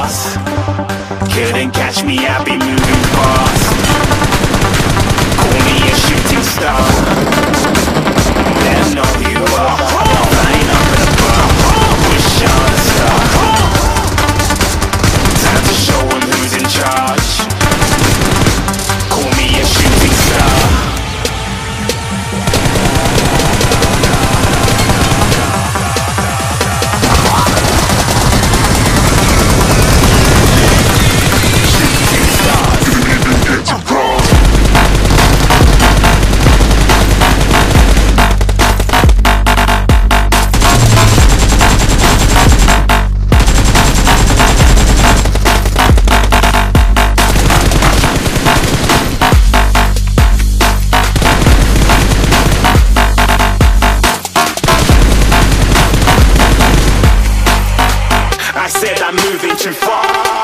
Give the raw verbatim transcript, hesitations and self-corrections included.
boss. Couldn't catch me, I be moving fast. Call me a shooting star. Let 'em know who you are. Flying up in a bar, wish on a star. Time to show 'em who's in charge. Call me a shooting star. I said I'm moving too far.